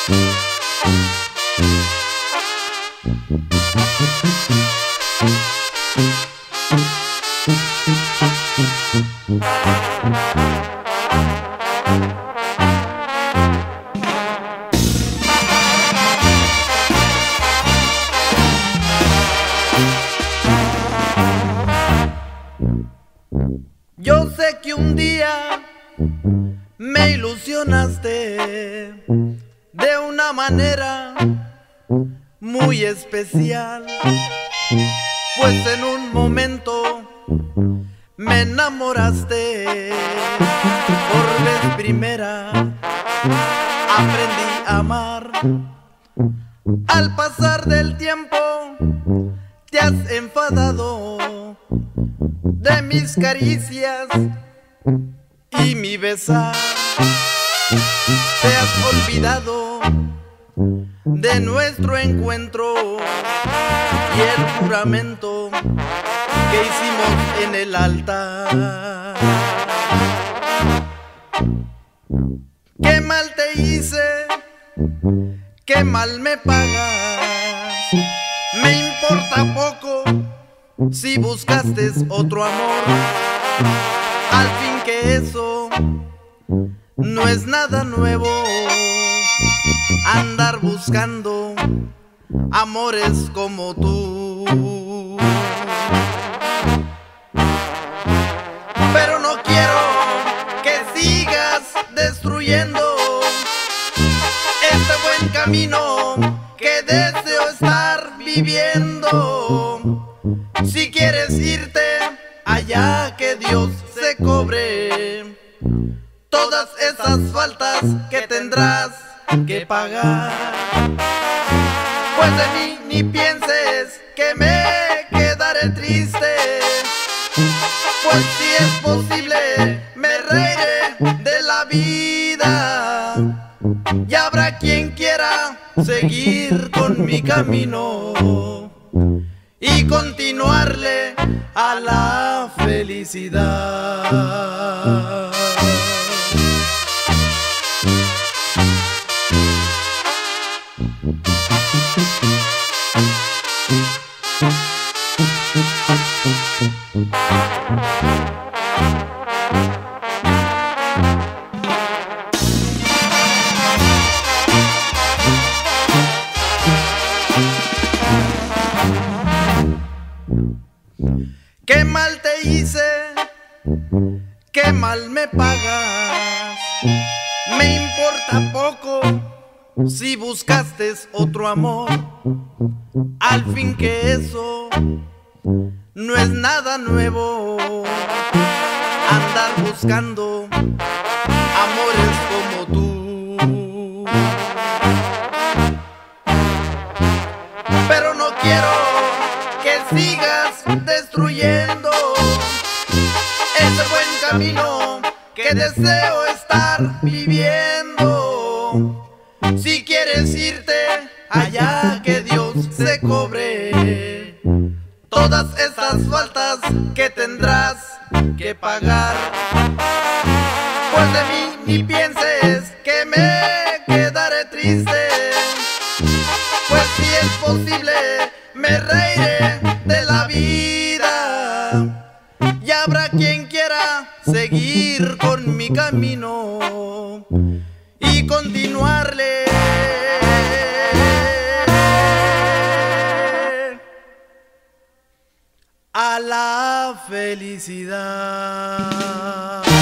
Yo sé que un día me ilusionaste de una manera muy especial, pues en un momento me enamoraste. Por vez primera aprendí a amar. Al pasar del tiempo te has enfadado de mis caricias y mi besar. Te has olvidado de nuestro encuentro y el juramento que hicimos en el altar. Qué mal te hice, qué mal me pagas. Me importa poco si buscaste otro amor. Al fin que eso no es nada nuevo, andar buscando amores como tú. Pero no quiero que sigas destruyendo este buen camino que deseo estar viviendo. Si quieres irte, allá que Dios se cobre todas esas faltas que tendrás que pagar. Pues de mí ni pienses que me quedaré triste, pues si es posible me reiré de la vida. Y habrá quien quiera seguir con mi camino y continuarle a la felicidad. Qué mal te hice, qué mal me pagas. Me importa poco si buscaste otro amor. Al fin que eso no es nada nuevo, andar buscando amores como tú. Pero no quiero que sigas destruyendo ese buen camino que deseo estar viviendo. Si quieres irte, allá que Dios se cobre todas esas faltas que tendrás que pagar. Pues de mí ni pienses que me quedaré triste, pues si es posible me reiré de la vida. Y habrá quien quiera seguir con mi camino y continuarle a la felicidad.